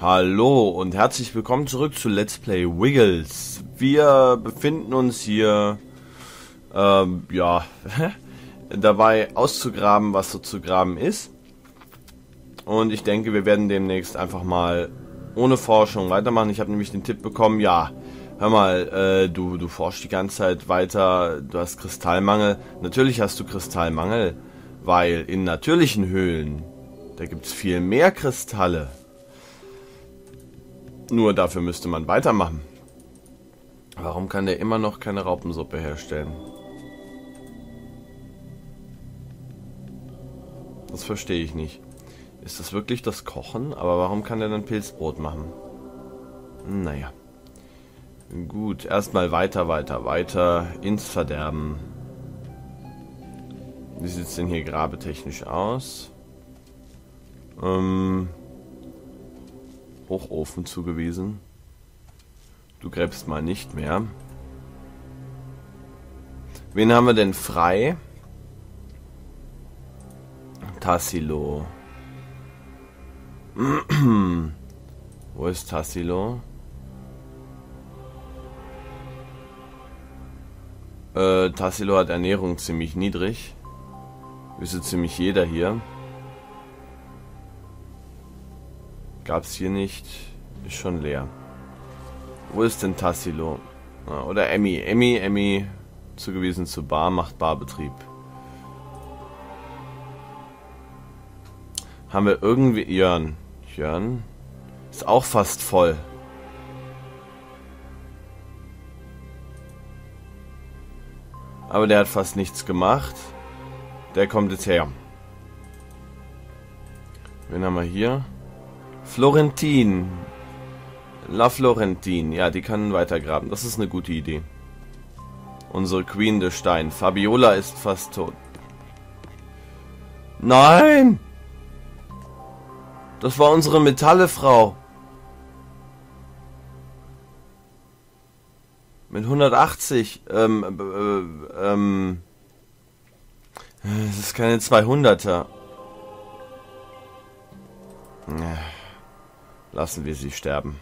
Hallo und herzlich willkommen zurück zu Let's Play Wiggles. Wir befinden uns hier, dabei auszugraben, was so zu graben ist. Und ich denke, wir werden demnächst einfach mal ohne Forschung weitermachen. Ich habe nämlich den Tipp bekommen, ja, hör mal, du forschst die ganze Zeit weiter, du hast Kristallmangel. Natürlich hast du Kristallmangel, weil in natürlichen Höhlen, da gibt es viel mehr Kristalle. Nur dafür müsste man weitermachen. Warum kann der immer noch keine Raupensuppe herstellen? Das verstehe ich nicht. Ist das wirklich das Kochen? Aber warum kann der dann Pilzbrot machen? Naja. Gut, erstmal weiter ins Verderben. Wie sieht es denn hier grabetechnisch aus? Hochofen zugewiesen. Du gräbst mal nicht mehr. Wen haben wir denn frei? Tassilo. Wo ist Tassilo? Tassilo hat Ernährung ziemlich niedrig. Wüsste ziemlich jeder hier. Gab's hier nicht. Ist schon leer. Wo ist denn Tassilo? Oder Emmy. Emmy. Zugewiesen zu Bar, macht Barbetrieb. Haben wir irgendwie... Jörn. Jörn? Ist auch fast voll. Aber der hat fast nichts gemacht. Der kommt jetzt her. Wen haben wir hier? Florentin. La Florentin. Ja, die kann weitergraben. Das ist eine gute Idee. Unsere Queen des Stein. Fabiola ist fast tot. Nein! Das war unsere Metallefrau. Mit 180. Das ist keine 200er. Lassen wir sie sterben.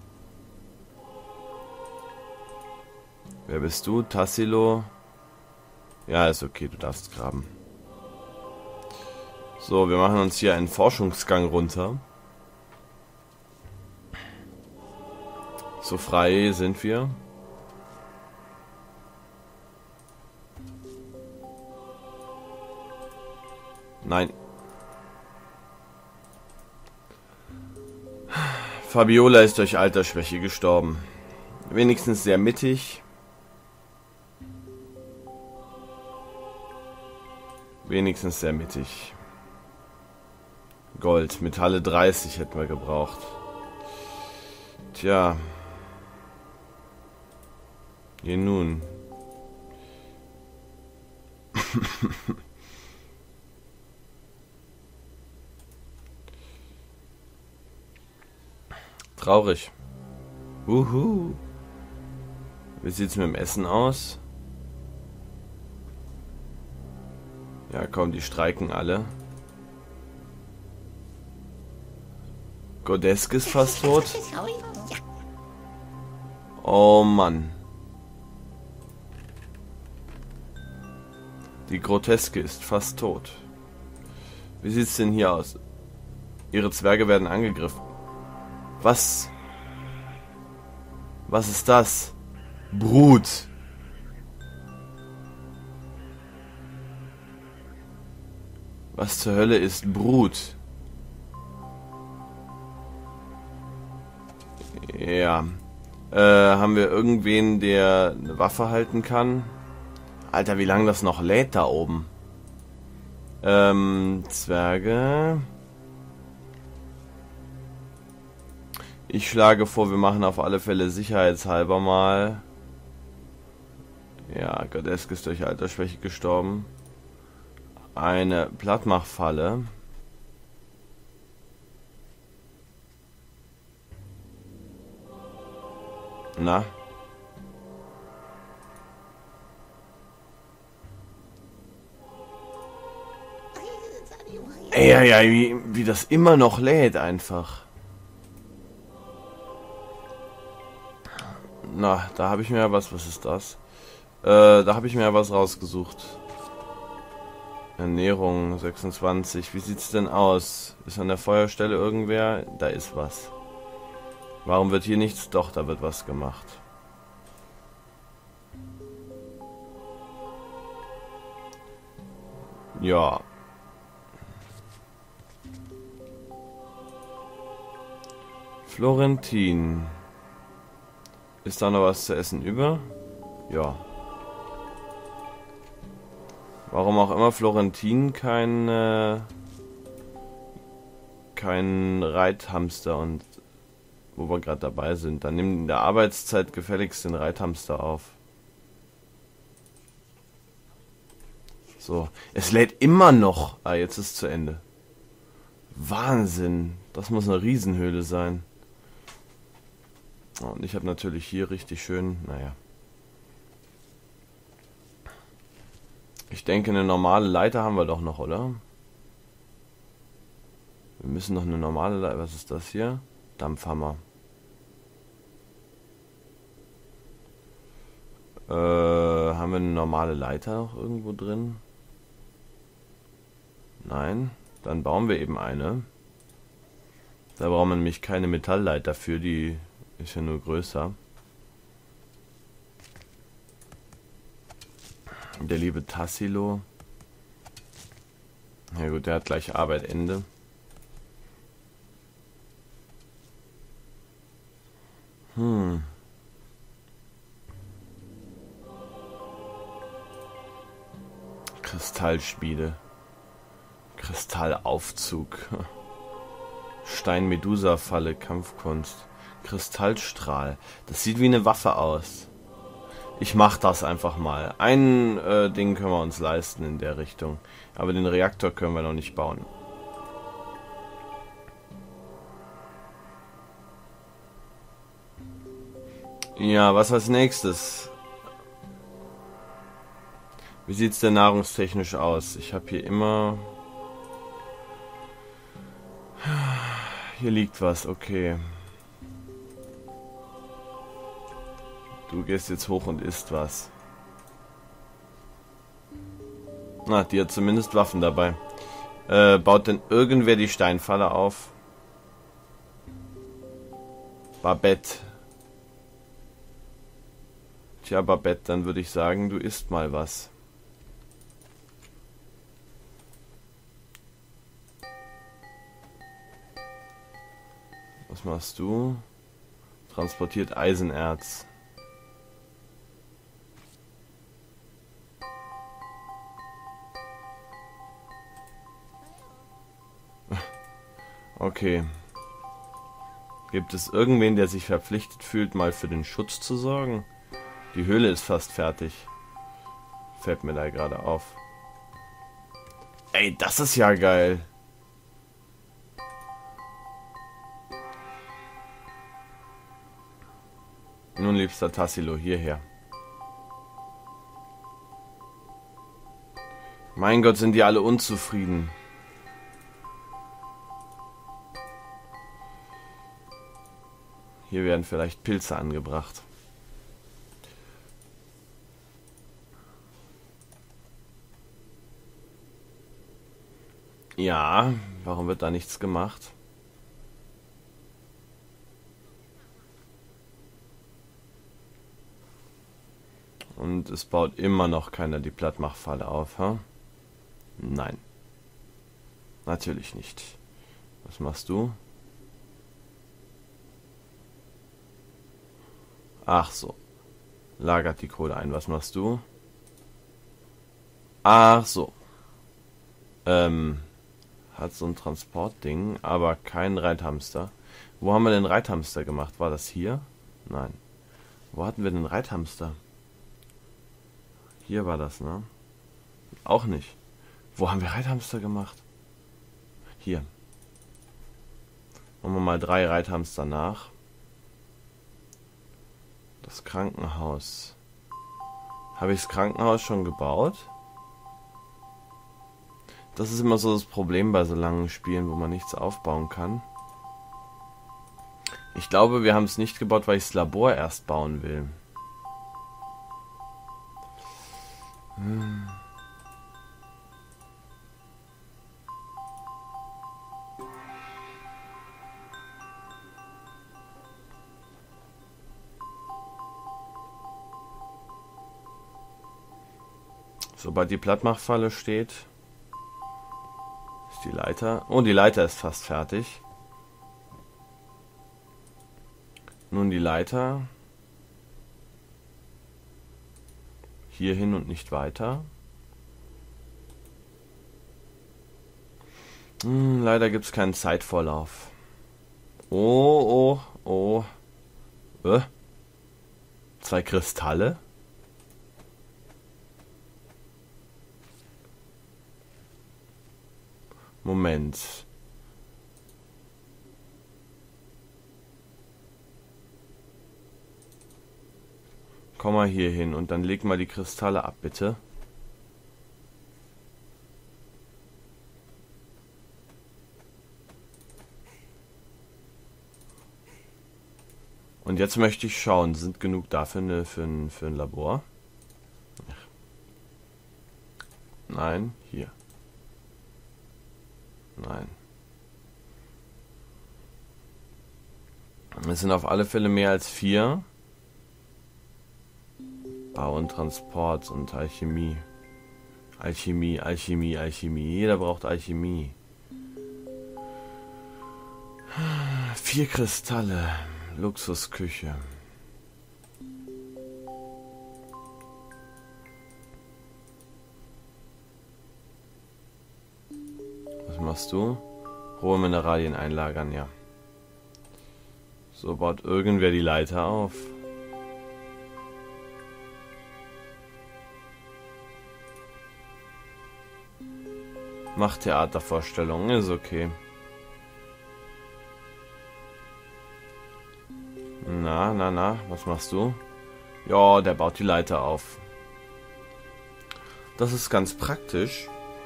Wer bist du? Tassilo? Ja, ist okay, du darfst graben. So, wir machen uns hier einen Forschungsgang runter. So frei sind wir. Nein. Fabiola ist durch Altersschwäche gestorben. Wenigstens sehr mittig. Wenigstens sehr mittig. Gold, Metalle 30 hätten wir gebraucht. Tja. Je nun. Traurig. Wie sieht's mit dem Essen aus? Ja, komm, die streiken alle. Godesk ist fast tot. Oh Mann. Die Groteske ist fast tot. Wie sieht's denn hier aus? Ihre Zwerge werden angegriffen. Was? Was ist das? Brut. Was zur Hölle ist Brut? Ja. Haben wir irgendwen, der eine Waffe halten kann? Alter, wie lange das noch lädt da oben? Zwerge. Ich schlage vor, wir machen auf alle Fälle sicherheitshalber mal. Ja, Godesk ist durch Altersschwäche gestorben. Eine Plattmachfalle. Na? Ey, wie das immer noch lädt einfach. Na, da habe ich mir ja was ist das? Da habe ich mir ja was rausgesucht. Ernährung 26. Wie sieht's denn aus? Ist an der Feuerstelle irgendwer? Da ist was. Warum wird hier nichts? Doch, da wird was gemacht. Ja. Florentin. Ist da noch was zu essen über? Ja. Warum auch immer Florentin kein Reithamster und wo wir gerade dabei sind, dann nimm in der Arbeitszeit gefälligst den Reithamster auf. So, es lädt immer noch. Ah, jetzt ist es zu Ende. Wahnsinn, das muss eine Riesenhöhle sein. Und ich habe natürlich hier richtig schön, naja. Ich denke, eine normale Leiter haben wir doch noch, oder? Wir müssen noch eine normale Leiter. Was ist das hier? Dampfhammer. Haben wir eine normale Leiter noch irgendwo drin? Nein. Dann bauen wir eben eine. Da braucht man nämlich keine Metallleiter für, die ist ja nur größer. Der liebe Tassilo. Ja gut, der hat gleich Arbeit Ende. Kristallspiele. Kristallaufzug. Stein-Medusa-Falle, Kampfkunst. Kristallstrahl. Das sieht wie eine Waffe aus. Ich mach das einfach mal. Ein Ding können wir uns leisten in der Richtung. Aber den Reaktor können wir noch nicht bauen. Ja, was als nächstes? Wie sieht's denn nahrungstechnisch aus? Ich habe hier immer... Hier liegt was, okay. Du gehst jetzt hoch und isst was. Na, die hat zumindest Waffen dabei. Baut denn irgendwer die Steinfalle auf? Babette. Tja, Babette, dann würde ich sagen, du isst mal was. Was machst du? Transportiert Eisenerz. Okay. Gibt es irgendwen, der sich verpflichtet fühlt, mal für den Schutz zu sorgen? Die Höhle ist fast fertig. Fällt mir da gerade auf. Ey, das ist ja geil. Nun, liebster Tassilo, hierher. Mein Gott, sind die alle unzufrieden. Hier werden vielleicht Pilze angebracht. Ja, warum wird da nichts gemacht? Und es baut immer noch keiner die Plattmachfalle auf, ha? Nein. Natürlich nicht. Was machst du? Ach so. Lagert die Kohle ein. Was machst du? Ach so. Hat so ein Transportding, aber kein Reithamster. Wo haben wir den Reithamster gemacht? War das hier? Nein. Wo hatten wir den Reithamster? Hier war das, ne? Auch nicht. Wo haben wir Reithamster gemacht? Hier. Machen wir mal 3 Reithamster nach. Das Krankenhaus. Habe ich das Krankenhaus schon gebaut? Das ist immer so das Problem bei so langen Spielen, wo man nichts aufbauen kann. Ich glaube, wir haben es nicht gebaut, weil ich das Labor erst bauen will. Sobald die Plattmachfalle steht, ist die Leiter... Oh, die Leiter ist fast fertig. Nun die Leiter. Hier hin und nicht weiter. Leider gibt es keinen Zeitvorlauf. Oh, oh, oh. 2 Kristalle? Moment. Komm mal hier hin und dann leg mal die Kristalle ab, bitte. Und jetzt möchte ich schauen, sind genug dafür für ein Labor? Nein, hier. Nein. Es sind auf alle Fälle mehr als 4. Bau und Transport und Alchemie. Alchemie, Alchemie, Alchemie. Jeder braucht Alchemie. 4 Kristalle. Luxusküche. Was machst du? Rohe Mineralien einlagern, ja. So baut irgendwer die Leiter auf. Macht Theatervorstellungen, ist okay. Na, was machst du? Ja, der baut die Leiter auf. Das ist ganz praktisch.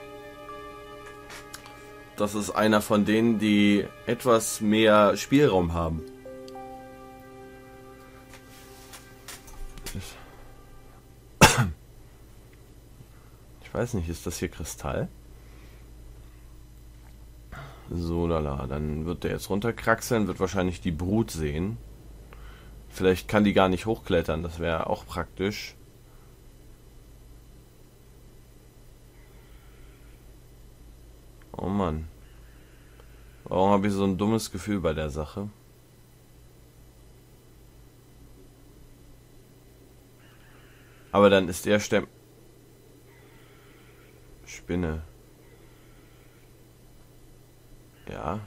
Das ist einer von denen, die etwas mehr Spielraum haben. Ich weiß nicht, ist das hier Kristall? So, lala, dann wird der jetzt runterkraxeln, wird wahrscheinlich die Brut sehen. Vielleicht kann die gar nicht hochklettern, das wäre auch praktisch. Oh Mann. Warum habe ich so ein dummes Gefühl bei der Sache? Aber dann ist der Spinne. Ja.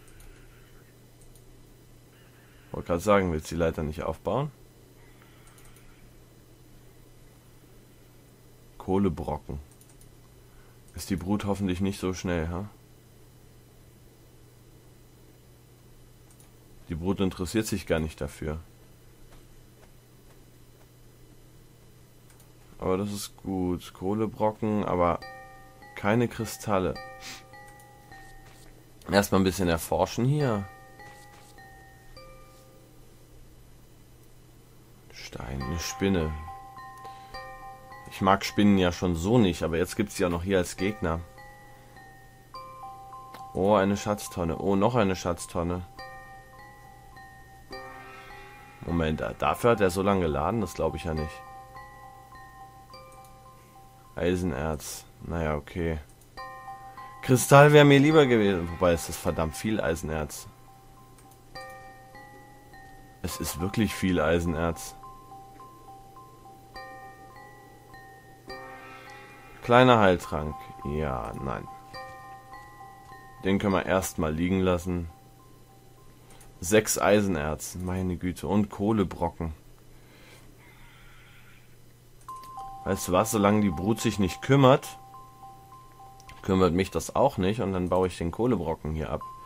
Wollte gerade sagen, willst du die Leiter nicht aufbauen? Kohlebrocken. Ist die Brut hoffentlich nicht so schnell, ha? Die Brut interessiert sich gar nicht dafür. Aber das ist gut. Kohlebrocken, aber keine Kristalle. Erstmal ein bisschen erforschen hier. Stein, eine Spinne. Ich mag Spinnen ja schon so nicht, aber jetzt gibt es sie ja noch hier als Gegner. Oh, eine Schatztonne. Oh, noch eine Schatztonne. Moment, dafür hat er so lange geladen? Das glaube ich ja nicht. Eisenerz. Naja, okay. Kristall wäre mir lieber gewesen. Wobei, es ist verdammt viel Eisenerz. Es ist wirklich viel Eisenerz. Kleiner Heiltrank. Ja, nein. Den können wir erstmal liegen lassen. 6 Eisenerz. Meine Güte. Und Kohlebrocken. Weißt du was? Solange die Brut sich nicht kümmert, kümmert mich das auch nicht. Und dann baue ich den Kohlebrocken hier ab.